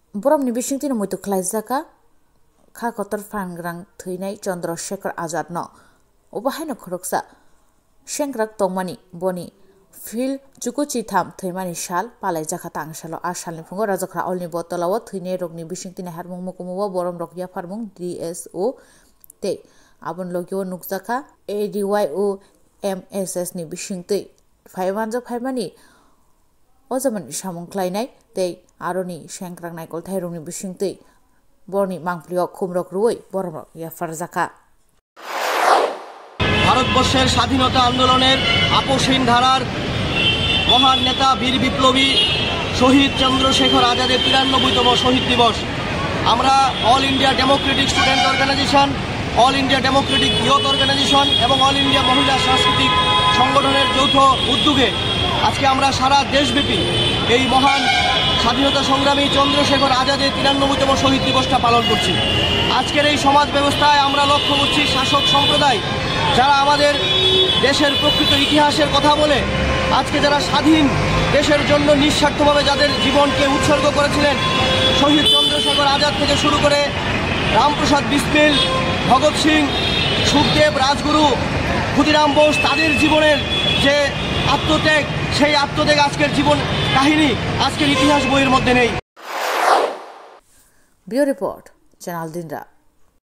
Boromni bisingtini muito khwlai jaka kha kotor fangrang thwinai chandra shekhar azad no obahaino khoroksa shengrak tongmani boni fil chukuchi tham thwimani sal palai jaka tangsalo a salni phungo rajakra olni botolawo thwinai rokni bisingtini harmung mukumuwa borom rok yafarmung DSO te abon logio nukjaka ADYOMSS ni bisingtwi phaimanjak phaimani ojaman samung khlainai tei aroni shengrak naikol thairungni bisingtwi borni mangplio khumrok ruoi borom yafarjaka ভারতবর্ষের স্বাধীনতা আন্দোলনের আপোষহীন ধারার মহান নেতা বীর বিপ্লবী শহীদ চন্দ্রশেখর আজাদের ৯৩তম শহীদ দিবস আমরা all India democratic student organisation, all India democratic youth organisation এবং অল ইন্ডিয়া মহিলা সাংস্কৃতিক সংগঠনের যৌথ উদ্যোগে আজকে আমরা সারা দেশব্যাপী এই মহান স্বাধীনতা সংগ্রামী চন্দ্রশেখর আজাদের ৯৩তম শহীদ দিবসটা পালন করছি। আজকের এই সমাজ ব্যবস্থায় আমরা লক্ষ্য করছি শাসক সম্প্রদায় যারা আমাদের দেশের প্রকৃত ইতিহাসের কথা বলে আজকে যারা স্বাধীন দেশের জন্য নিঃস্বার্থভাবে যাদের জীবনকে উৎসর্গ করেছিলেন, শহীদ চন্দ্রশেখর আজাদ থেকে শুরু করে রামপ্রসাদ বিসমিল, ভগৎ সিং, সুখদেব, রাজগুরু, ক্ষুদিরাম বোস, তাদের জীবনের যে আত্মত্যাগ, সেই আত্মত্যাগ আজকের জীবন কাহিনী আজকের ইতিহাস বইয়ের মধ্যে নেই। Bureau report channel দিনরা।